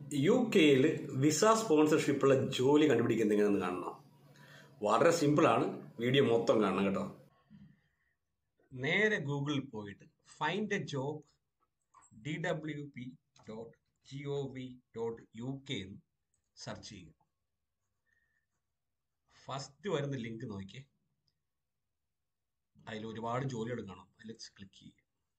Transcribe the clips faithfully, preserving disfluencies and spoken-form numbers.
U കെയിൽ visa സ്പോൺസർഷിപ്പുള്ള ജോലി കണ്ടുപിടിക്കുന്നത് എങ്ങനെയെന്ന് കാണണം. വളരെ സിമ്പിളാണ്. വീഡിയോ മൊത്തം കാണണം കേട്ടോ. നേരെ ഗൂഗിളിൽ പോയിട്ട് find a job D W P dot G O V dot U K എന്ന് സെർച്ച് ചെയ്യുക. ഫസ്റ്റ് വരുന്ന ലിങ്ക് നോക്കിയേ, അതിൽ ഒരുപാട് ജോലികൾ കാണും. അതിൽ ക്ലിക്ക് ചെയ്യുക.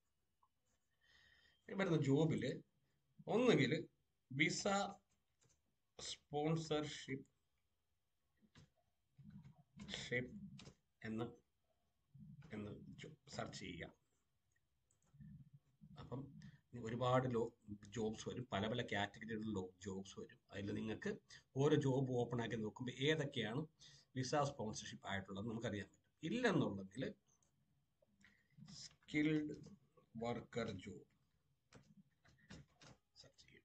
വരുന്ന ജോബിൽ ഒന്നുകിൽ വിസ സ്പോൺസർഷിപ്പ് ഷിപ്പ് എന്ന് എന്ന് സെർച്ച് ചെയ്യുക. അപ്പം ഒരുപാട് ലോ ജോബ്സ് വരും, പല പല കാറ്റഗറികളിലുള്ള ജോബ്സ് വരും. അതിൽ നിങ്ങൾക്ക് ഓരോ ജോബ് ഓപ്പൺ ആക്കി നോക്കുമ്പോൾ ഏതൊക്കെയാണ് വിസ സ്പോൺസർഷിപ്പ് ആയിട്ടുള്ളത് നമുക്കറിയാൻ പറ്റും. ഇല്ലെന്നുണ്ടെങ്കിൽ സ്കിൽഡ് വർക്കർ ജോബ് സെർച്ച് ചെയ്യും.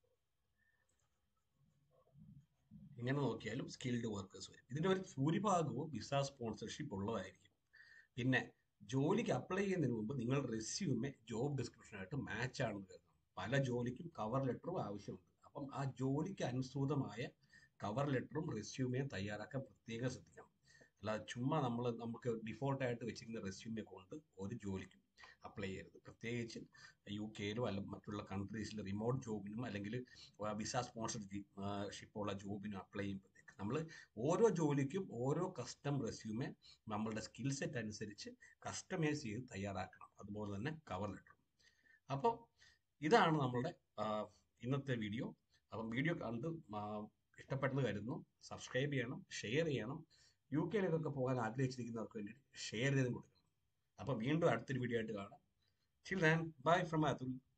ഇങ്ങനെ നോക്കിയാലും സ്കിൽഡ് വർക്കേഴ്സ് വരും. ഇതിൻ്റെ ഒരു ഭൂരിഭാഗവും വിസ സ്പോൺസർഷിപ്പ് ഉള്ളതായിരിക്കും. പിന്നെ ജോലിക്ക് അപ്ലൈ ചെയ്യുന്നതിന് മുമ്പ് നിങ്ങൾ റെസ്യൂമെ ജോബ് ഡിസ്ക്രിപ്ഷനായിട്ട് മാച്ച് ആണെന്ന് കരുതണം. പല ജോലിക്കും കവർ ലെറ്ററും ആവശ്യമുണ്ട്. അപ്പം ആ ജോലിക്ക് അനുസൃതമായ കവർ ലെറ്ററും റെസ്യൂമെയും തയ്യാറാക്കാൻ പ്രത്യേകം ശ്രദ്ധിക്കണം. അല്ലാതെ ചുമ്മാ നമ്മൾ നമുക്ക് ഡിഫോൾട്ടായിട്ട് വെച്ചിരിക്കുന്ന റെസ്യൂമെ കൊണ്ട് ഒരു ജോലിക്കും അപ്ലൈ ചെയ്യരുത്. പ്രത്യേകിച്ച് യു കെയിലോ അല്ല മറ്റുള്ള കൺട്രീസിൽ റിമോട്ട് ജോബിനും അല്ലെങ്കിൽ വിസ സ്പോൺസർഷിപ്പുള്ള ജോബിനും അപ്ലൈ ചെയ്യുമ്പോഴത്തേക്ക് നമ്മൾ ഓരോ ജോലിക്കും ഓരോ കസ്റ്റം റെസ്യൂമെ നമ്മളുടെ സ്കിൽ സെറ്റ് അനുസരിച്ച് കസ്റ്റമൈസ് ചെയ്ത് തയ്യാറാക്കണം. അതുപോലെ തന്നെ കവർ ലെറ്ററും. അപ്പം ഇതാണ് നമ്മളുടെ ഇന്നത്തെ വീഡിയോ. അപ്പം വീഡിയോ കണ്ട് ഇഷ്ടപ്പെട്ടെന്ന് കരുതുന്നു. സബ്സ്ക്രൈബ് ചെയ്യണം, ഷെയർ ചെയ്യണം. യു കെയിലേക്കൊക്കെ പോകാൻ ആഗ്രഹിച്ചിരിക്കുന്നവർക്ക് വേണ്ടി ഷെയർ ചെയ്തും കൊടുക്കണം. അപ്പം വീണ്ടും അടുത്തൊരു വീഡിയോ ആയിട്ട് കാണാം. Till then, bye from Atul.